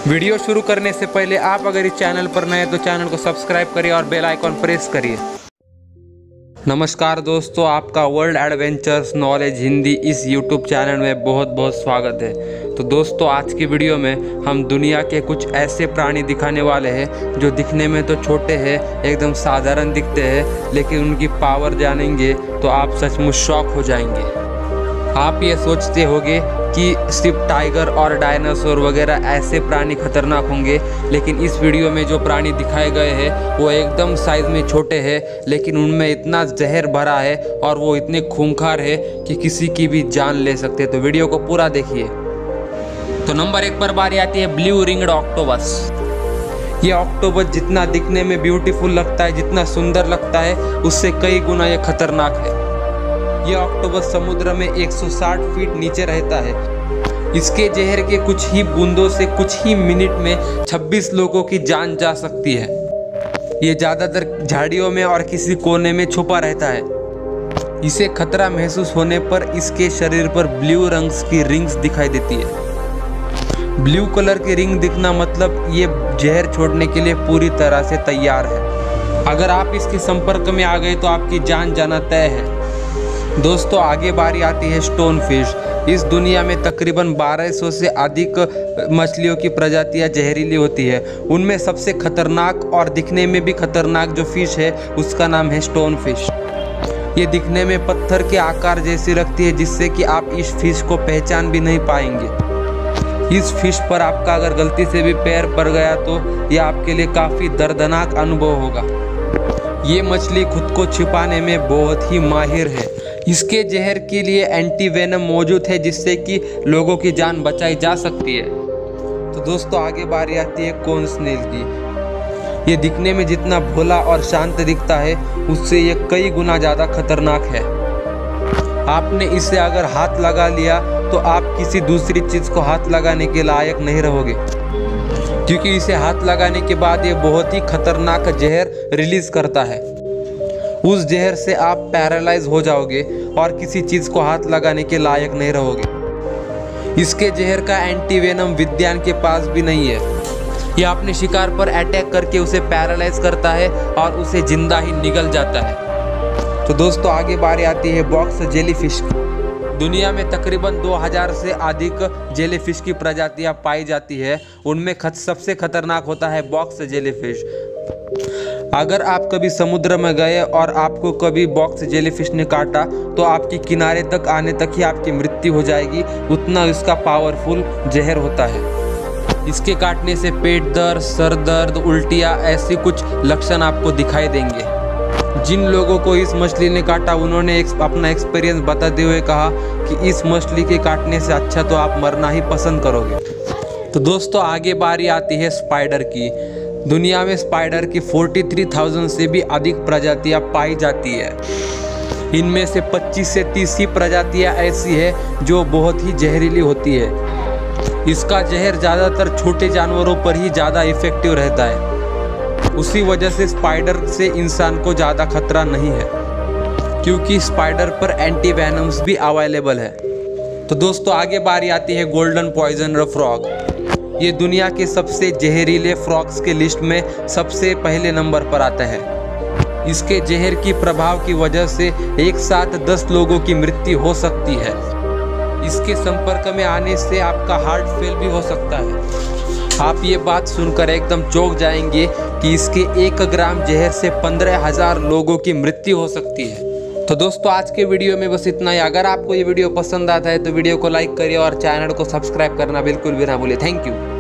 Video शुरू करने से पहले आप अगर इस चैनल पर नए हैं तो चैनल को सब्सक्राइब करिए और बेल आइकॉन प्रेस करिए। नमस्कार दोस्तों, आपका वर्ल्ड एडवेंचर्स नॉलेज हिंदी इस यूट्यूब चैनल में बहुत बहुत स्वागत है। तो दोस्तों, आज की वीडियो में हम दुनिया के कुछ ऐसे प्राणी दिखाने वाले हैं जो दिखने में तो छोटे हैं, एकदम साधारण दिखते हैं, लेकिन उनकी पावर जानेंगे तो आप सचमुच शॉक हो जाएंगे। आप ये सोचते होंगे कि सिर्फ टाइगर और डायनासोर वगैरह ऐसे प्राणी खतरनाक होंगे, लेकिन इस वीडियो में जो प्राणी दिखाए गए हैं वो एकदम साइज में छोटे हैं, लेकिन उनमें इतना जहर भरा है और वो इतने खूंखार है कि किसी की भी जान ले सकते हैं। तो वीडियो को पूरा देखिए। तो नंबर 1 पर बारी आती है ब्लू रिंग्ड ऑक्टोपस। ये ऑक्टोपस जितना दिखने में ब्यूटीफुल लगता है, जितना सुंदर लगता है, उससे कई गुना ये खतरनाक है। यह ऑक्टोपस समुद्र में 160 फीट नीचे रहता है। इसके जहर के कुछ ही बूंदों से कुछ ही मिनट में 26 लोगों की जान जा सकती है। ये ज़्यादातर झाड़ियों में और किसी कोने में छुपा रहता है। इसे खतरा महसूस होने पर इसके शरीर पर ब्लू रंग की रिंग्स दिखाई देती है। ब्लू कलर की रिंग दिखना मतलब ये जहर छोड़ने के लिए पूरी तरह से तैयार है। अगर आप इसके संपर्क में आ गए तो आपकी जान जाना तय है। दोस्तों, आगे बारी आती है स्टोन फिश। इस दुनिया में तकरीबन 1200 से अधिक मछलियों की प्रजातियां जहरीली होती है। उनमें सबसे खतरनाक और दिखने में भी खतरनाक जो फिश है उसका नाम है स्टोन फिश। ये दिखने में पत्थर के आकार जैसी लगती है, जिससे कि आप इस फिश को पहचान भी नहीं पाएंगे। इस फिश पर आपका अगर गलती से भी पैर पड़ गया तो यह आपके लिए काफ़ी दर्दनाक अनुभव होगा। ये मछली खुद को छिपाने में बहुत ही माहिर है। इसके जहर के लिए एंटी वेनम मौजूद है, जिससे कि लोगों की जान बचाई जा सकती है। तो दोस्तों, आगे बारी आती है कोन स्नेल की। ये दिखने में जितना भोला और शांत दिखता है, उससे ये कई गुना ज़्यादा खतरनाक है। आपने इसे अगर हाथ लगा लिया तो आप किसी दूसरी चीज़ को हाथ लगाने के लायक नहीं रहोगे, क्योंकि इसे हाथ लगाने के बाद ये बहुत ही खतरनाक जहर रिलीज करता है। उस जहर से आप पैरालाइज हो जाओगे और किसी चीज़ को हाथ लगाने के लायक नहीं रहोगे। इसके जहर का एंटी वेनम विज्ञान के पास भी नहीं है। यह अपने शिकार पर अटैक करके उसे पैरालाइज करता है और उसे जिंदा ही निगल जाता है। तो दोस्तों, आगे बारी आती है बॉक्स जेलीफिश की। दुनिया में तकरीबन 2000 से अधिक जेलीफिश की प्रजातियां पाई जाती है। उनमें सबसे खतरनाक होता है बॉक्स जेलीफिश। अगर आप कभी समुद्र में गए और आपको कभी बॉक्स जेलीफिश ने काटा तो आपकी किनारे तक आने तक ही आपकी मृत्यु हो जाएगी, उतना इसका पावरफुल जहर होता है। इसके काटने से पेट दर्द, सर दर्द, उल्टियाँ ऐसी कुछ लक्षण आपको दिखाई देंगे। जिन लोगों को इस मछली ने काटा उन्होंने अपना एक्सपीरियंस बताते हुए कहा कि इस मछली के काटने से अच्छा तो आप मरना ही पसंद करोगे। तो दोस्तों, आगे बारी आती है स्पाइडर की। दुनिया में स्पाइडर की 43,000 से भी अधिक प्रजातियां पाई जाती है। इनमें से 25 से 30 ही प्रजातियां ऐसी है जो बहुत ही जहरीली होती है। इसका जहर ज़्यादातर छोटे जानवरों पर ही ज़्यादा इफेक्टिव रहता है। उसी वजह से स्पाइडर से इंसान को ज़्यादा खतरा नहीं है, क्योंकि स्पाइडर पर एंटी वेनम्स भी अवेलेबल है। तो दोस्तों, आगे बारी आती है गोल्डन पॉइजनर फ्रॉग। ये दुनिया के सबसे जहरीले फ्रॉग्स के लिस्ट में सबसे पहले नंबर पर आता है। इसके जहर की प्रभाव की वजह से एक साथ 10 लोगों की मृत्यु हो सकती है। इसके संपर्क में आने से आपका हार्ट फेल भी हो सकता है। आप ये बात सुनकर एकदम चौंक जाएंगे कि इसके 1 ग्राम जहर से 15,000 लोगों की मृत्यु हो सकती है। तो दोस्तों, आज के वीडियो में बस इतना ही। अगर आपको ये वीडियो पसंद आता है तो वीडियो को लाइक करिए और चैनल को सब्सक्राइब करना बिल्कुल भी ना भूलिए। Thank you.